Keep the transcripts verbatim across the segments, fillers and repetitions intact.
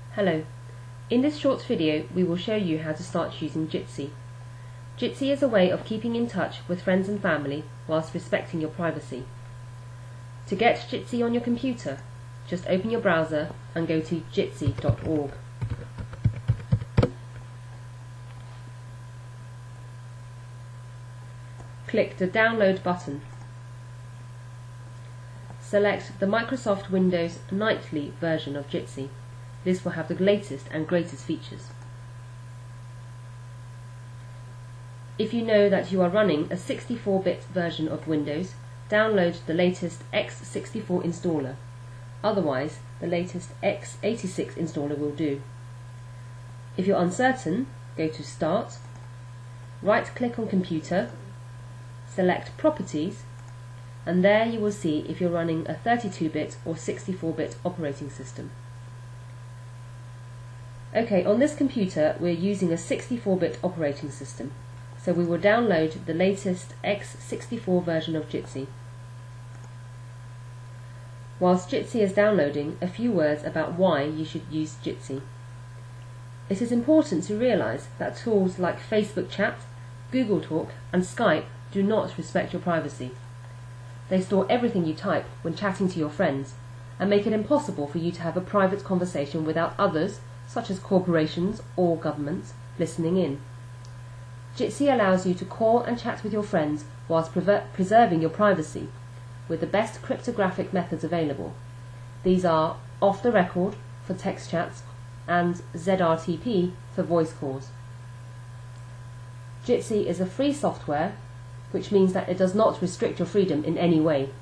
Hello. In this short video we will show you how to start using Jitsi. Jitsi is a way of keeping in touch with friends and family whilst respecting your privacy. To get Jitsi on your computer, just open your browser and go to jitsi dot org. Click the download button. Select the Microsoft Windows Nightly version of Jitsi. This will have the latest and greatest features. If you know that you are running a sixty-four bit version of Windows, download the latest x sixty-four installer. Otherwise, the latest x eighty-six installer will do. If you're uncertain, go to Start, right-click on Computer, select Properties, and there you will see if you're running a thirty-two bit or sixty-four bit operating system. Okay, on this computer we're using a sixty-four bit operating system, so we will download the latest x sixty-four version of Jitsi. Whilst Jitsi is downloading, a few words about why you should use Jitsi. It is important to realise that tools like Facebook Chat, Google Talk and Skype do not respect your privacy. They store everything you type when chatting to your friends and make it impossible for you to have a private conversation without others, such as corporations or governments, listening in. Jitsi allows you to call and chat with your friends whilst preserving your privacy, with the best cryptographic methods available. These are off the record for text chats and Z R T P for voice calls. Jitsi is a free software, which means that it does not restrict your freedom in any way.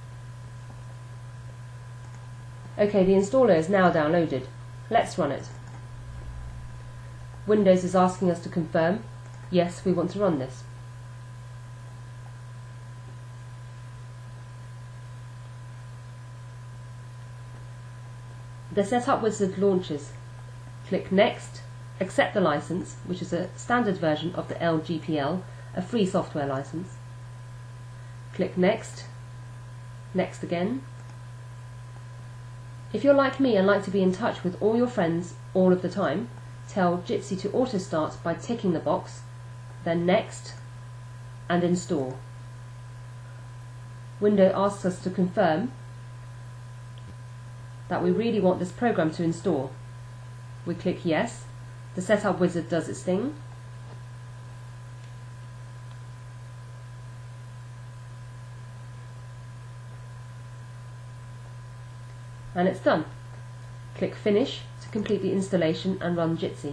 Okay, the installer is now downloaded. Let's run it. Windows is asking us to confirm. Yes, we want to run this. The setup wizard launches. Click Next, accept the license, which is a standard version of the L G P L, a free software license. Click Next, Next again. If you're like me and like to be in touch with all your friends all of the time, tell Jitsi to auto start by ticking the box, then Next, and Install. Windows asks us to confirm that we really want this program to install. We click Yes. The setup wizard does its thing. And it's done. Click Finish to complete the installation and run Jitsi.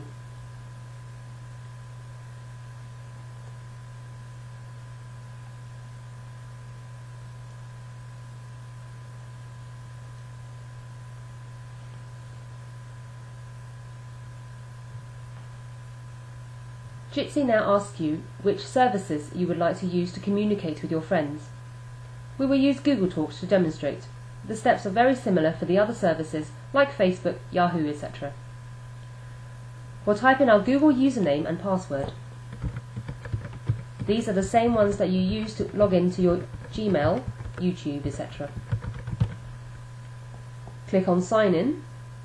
Jitsi now asks you which services you would like to use to communicate with your friends. We will use Google Talk to demonstrate. The steps are very similar for the other services like Facebook, Yahoo, et cetera. We'll type in our Google username and password. These are the same ones that you use to log into your Gmail, YouTube, et cetera. Click on Sign In.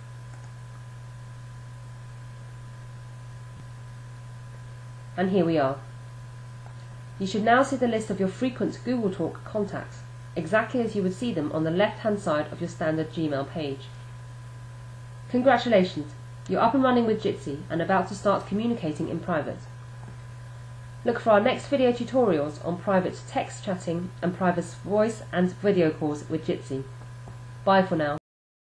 And here we are. You should now see the list of your frequent Google Talk contacts, exactly as you would see them on the left-hand side of your standard Gmail page. Congratulations! You're up and running with Jitsi and about to start communicating in private. Look for our next video tutorials on private text chatting and private voice and video calls with Jitsi. Bye for now.